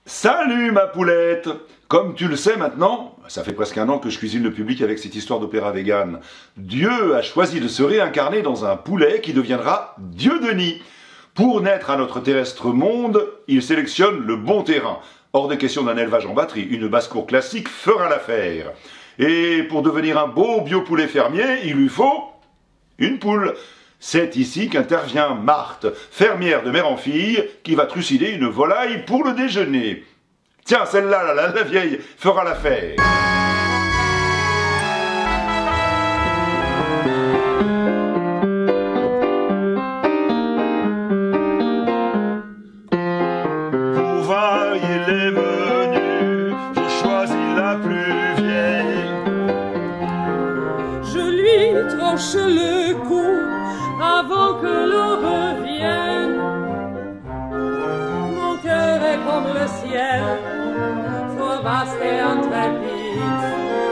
Salut ma poulette! Comme tu le sais maintenant, ça fait presque un an que je cuisine le public avec cette histoire d'opéra vegan. Dieu a choisi de se réincarner dans un poulet qui deviendra Dieu Denis. Pour naître à notre terrestre monde, il sélectionne le bon terrain. Hors de question d'un élevage en batterie, une basse-cour classique fera l'affaire. Et pour devenir un beau bio-poulet fermier, il lui faut une poule. C'est ici qu'intervient Marthe, fermière de mère en fille, qui va trucider une volaille pour le déjeuner. Tiens, celle-là, la vieille, fera l'affaire. Pour varier les menus, je choisis la plus vieille. Je lui tranche le cou avant que l'aube vienne. Mon cœur est comme le ciel, fort vaste et intrépide,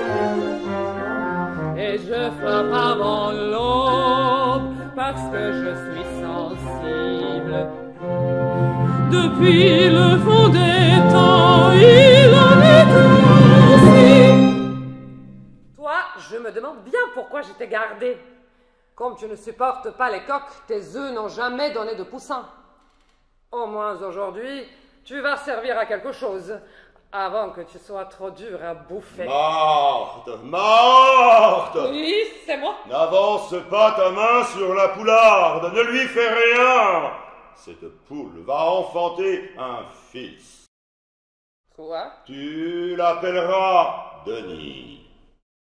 et je frappe avant l'aube parce que je suis sensible. Depuis le fond des temps, il en est ainsi. Toi, je me demande bien pourquoi je t'ai gardé. Comme tu ne supportes pas les coqs, tes œufs n'ont jamais donné de poussins. Au moins aujourd'hui, tu vas servir à quelque chose, avant que tu sois trop dur à bouffer. Marthe, Marthe! Oui, c'est moi. N'avance pas ta main sur la poularde, ne lui fais rien! Cette poule va enfanter un fils. Quoi? Tu l'appelleras Denis.